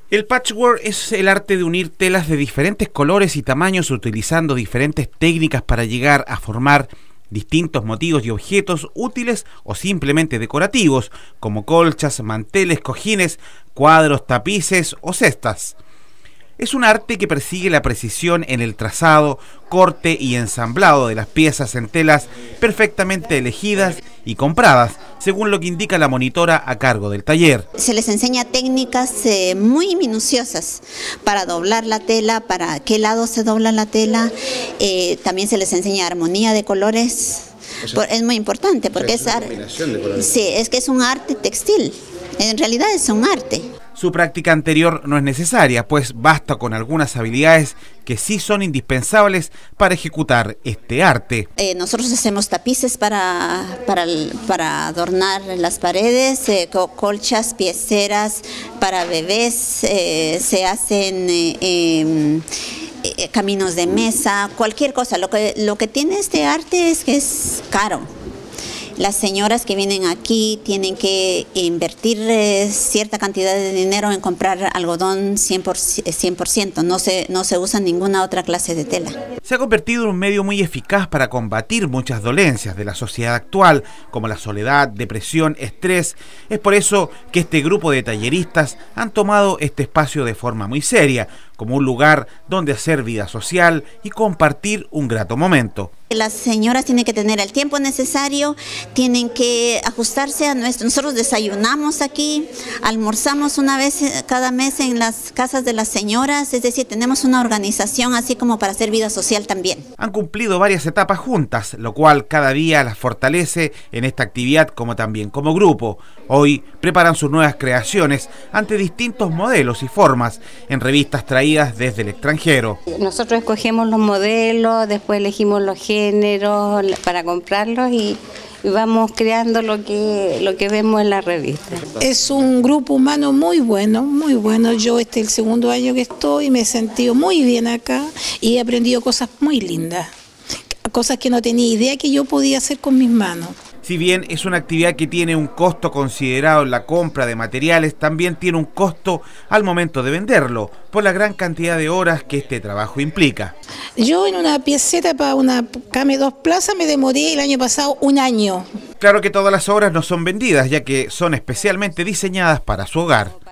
El patchwork es el arte de unir telas de diferentes colores y tamaños utilizando diferentes técnicas para llegar a formar distintos motivos y objetos útiles o simplemente decorativos, como colchas, manteles, cojines, cuadros, tapices o cestas. Es un arte que persigue la precisión en el trazado, corte y ensamblado de las piezas en telas perfectamente elegidas y compradas, según lo que indica la monitora a cargo del taller. Se les enseña técnicas muy minuciosas para doblar la tela, para qué lado se dobla la tela. También se les enseña armonía de colores. O sea, es muy importante porque es una combinación de colores. Sí, es que es un arte textil. En realidad es un arte. Su práctica anterior no es necesaria, pues basta con algunas habilidades que sí son indispensables para ejecutar este arte. Nosotros hacemos tapices para adornar las paredes, colchas, pieceras para bebés, se hacen caminos de mesa, cualquier cosa. Lo que tiene este arte es que es caro. Las señoras que vienen aquí tienen que invertir cierta cantidad de dinero en comprar algodón 100%. No se usa ninguna otra clase de tela. Se ha convertido en un medio muy eficaz para combatir muchas dolencias de la sociedad actual, como la soledad, depresión, estrés. Es por eso que este grupo de talleristas han tomado este espacio de forma muy seria, como un lugar donde hacer vida social y compartir un grato momento. Las señoras tienen que tener el tiempo necesario, tienen que ajustarse a nuestro. Nosotros desayunamos aquí, almorzamos una vez cada mes en las casas de las señoras, es decir, tenemos una organización así como para hacer vida social también. Han cumplido varias etapas juntas, lo cual cada día las fortalece en esta actividad como también como grupo. Hoy preparan sus nuevas creaciones ante distintos modelos y formas en revistas traídas desde el extranjero. Nosotros escogemos los modelos, después elegimos los géneros para comprarlos y vamos creando lo que vemos en la revista. Es un grupo humano muy bueno, muy bueno. Yo este es el segundo año que estoy y me he sentido muy bien acá y he aprendido cosas muy lindas, cosas que no tenía idea que yo podía hacer con mis manos. Si bien es una actividad que tiene un costo considerado en la compra de materiales, también tiene un costo al momento de venderlo, por la gran cantidad de horas que este trabajo implica. Yo en una pieceta para una cama 2 plazas me demoré el año pasado 1 año. Claro que todas las obras no son vendidas, ya que son especialmente diseñadas para su hogar.